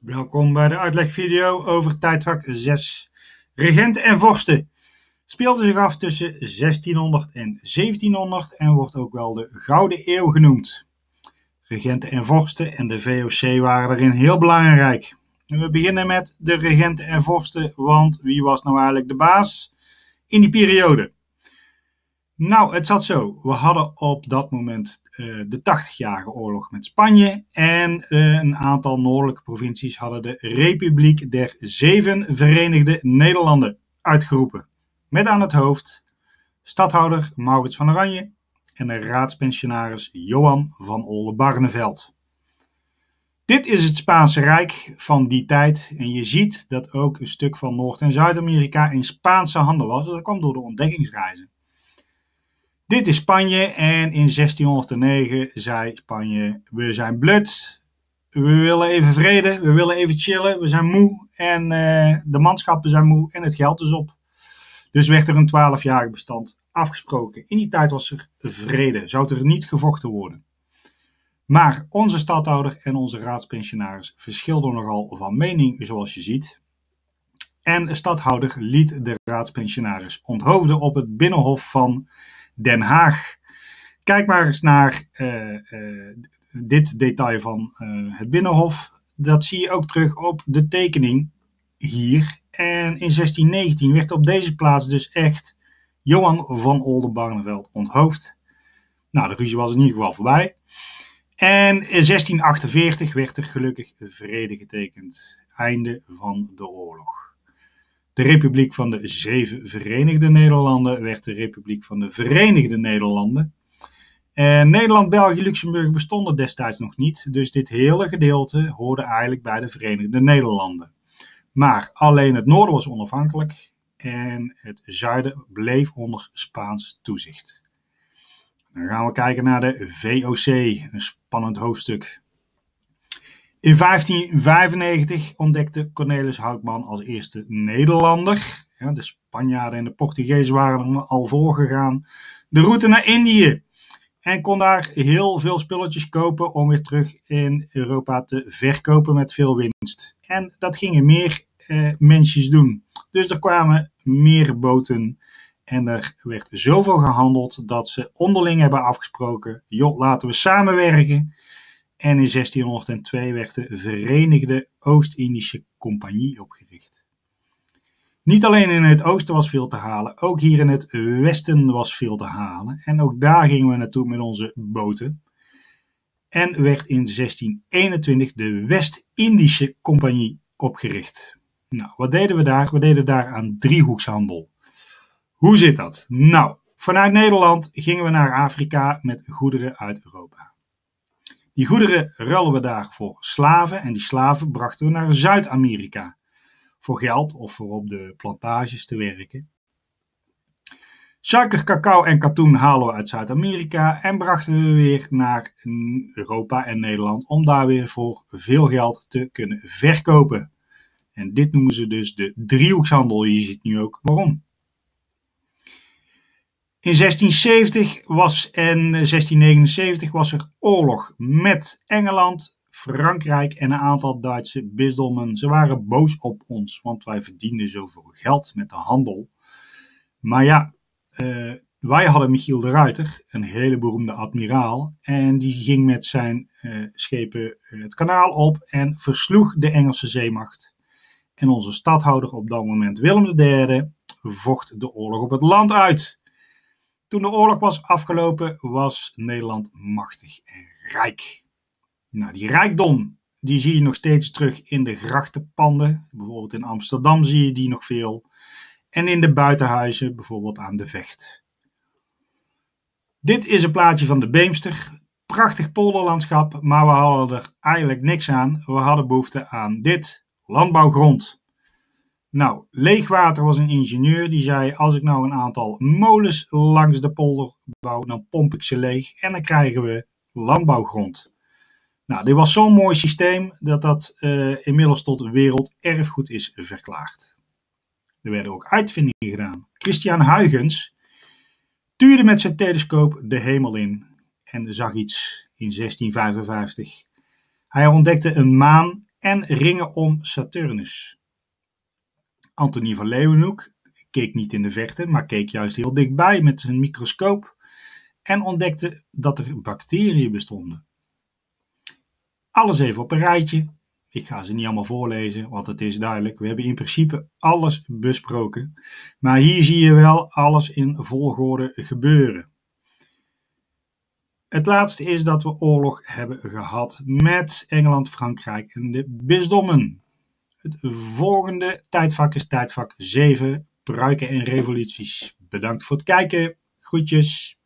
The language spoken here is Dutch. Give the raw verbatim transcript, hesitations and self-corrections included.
Welkom bij de uitlegvideo over tijdvak zes. Regenten en vorsten. Speelde zich af tussen zestienhonderd en zeventienhonderd en wordt ook wel de Gouden Eeuw genoemd. Regenten en vorsten en de V O C waren daarin heel belangrijk. En we beginnen met de regenten en vorsten, want wie was nou eigenlijk de baas in die periode? Nou, het zat zo. We hadden op dat moment uh, de tachtigjarige oorlog met Spanje en uh, een aantal noordelijke provincies hadden de Republiek der Zeven Verenigde Nederlanden uitgeroepen. Met aan het hoofd stadhouder Maurits van Oranje en de raadspensionaris Johan van Oldenbarnevelt. Dit is het Spaanse Rijk van die tijd en je ziet dat ook een stuk van Noord- en Zuid-Amerika in Spaanse handen was. Dat kwam door de ontdekkingsreizen. Dit is Spanje en in zestienhonderdnegen zei Spanje, we zijn blut, we willen even vrede, we willen even chillen, we zijn moe en uh, de manschappen zijn moe en het geld is op. Dus werd er een twaalfjarig bestand afgesproken. In die tijd was er vrede, zou er niet gevochten worden. Maar onze stadhouder en onze raadspensionaris verschilden nogal van mening, zoals je ziet. En de stadhouder liet de raadspensionaris onthoofden op het binnenhof van Den Haag. Kijk maar eens naar uh, uh, dit detail van uh, het binnenhof. Dat zie je ook terug op de tekening hier. En in zestien negentien werd op deze plaats dus echt Johan van Oldenbarnevelt onthoofd. Nou, de ruzie was in ieder geval voorbij. En in zestien achtenveertig werd er gelukkig vrede getekend. Einde van de oorlog. De Republiek van de Zeven Verenigde Nederlanden werd de Republiek van de Verenigde Nederlanden. En Nederland, België, Luxemburg bestonden destijds nog niet, dus dit hele gedeelte hoorde eigenlijk bij de Verenigde Nederlanden. Maar alleen het noorden was onafhankelijk en het zuiden bleef onder Spaans toezicht. Dan gaan we kijken naar de V O C, een spannend hoofdstuk. In vijftien vijfennegentig ontdekte Cornelis Houtman als eerste Nederlander, ja, de Spanjaarden en de Portugezen waren er al voorgegaan, de route naar Indië. En kon daar heel veel spulletjes kopen om weer terug in Europa te verkopen met veel winst. En dat gingen meer eh, mensjes doen. Dus er kwamen meer boten en er werd zoveel gehandeld dat ze onderling hebben afgesproken, joh, laten we samenwerken. En in zestienhonderdtwee werd de Verenigde Oost-Indische Compagnie opgericht. Niet alleen in het oosten was veel te halen, ook hier in het westen was veel te halen. En ook daar gingen we naartoe met onze boten. En werd in zestien eenentwintig de West-Indische Compagnie opgericht. Nou, wat deden we daar? We deden daar aan driehoekshandel. Hoe zit dat? Nou, vanuit Nederland gingen we naar Afrika met goederen uit Europa. Die goederen ruilden we daar voor slaven en die slaven brachten we naar Zuid-Amerika. Voor geld of voor op de plantages te werken. Suiker, cacao en katoen halen we uit Zuid-Amerika en brachten we weer naar Europa en Nederland om daar weer voor veel geld te kunnen verkopen. En dit noemen ze dus de driehoekshandel. Je ziet nu ook waarom. In zestien zeventig was en zestien negenenzeventig was er oorlog met Engeland, Frankrijk en een aantal Duitse bisdommen. Ze waren boos op ons, want wij verdienden zoveel geld met de handel. Maar ja, uh, wij hadden Michiel de Ruyter, een hele beroemde admiraal. En die ging met zijn uh, schepen uh, het kanaal op en versloeg de Engelse zeemacht. En onze stadhouder op dat moment, Willem de derde, vocht de oorlog op het land uit. Toen de oorlog was afgelopen, was Nederland machtig en rijk. Nou, die rijkdom, die zie je nog steeds terug in de grachtenpanden. Bijvoorbeeld in Amsterdam zie je die nog veel. En in de buitenhuizen, bijvoorbeeld aan de Vecht. Dit is een plaatje van de Beemster. Prachtig polderlandschap, maar we hadden er eigenlijk niks aan. We hadden behoefte aan dit, landbouwgrond. Nou, Leegwater was een ingenieur die zei, als ik nou een aantal molens langs de polder bouw, dan pomp ik ze leeg en dan krijgen we landbouwgrond. Nou, dit was zo'n mooi systeem dat dat uh, inmiddels tot werelderfgoed is verklaard. Er werden ook uitvindingen gedaan. Christian Huygens tuurde met zijn telescoop de hemel in en zag iets in zestien vijfenvijftig. Hij ontdekte een maan en ringen om Saturnus. Antonie van Leeuwenhoek keek niet in de verte, maar keek juist heel dichtbij met zijn microscoop en ontdekte dat er bacteriën bestonden. Alles even op een rijtje. Ik ga ze niet allemaal voorlezen, want het is duidelijk. We hebben in principe alles besproken. Maar hier zie je wel alles in volgorde gebeuren. Het laatste is dat we oorlog hebben gehad met Engeland, Frankrijk en de bisdommen. Het volgende tijdvak is tijdvak zeven, pruiken en revoluties. Bedankt voor het kijken. Groetjes.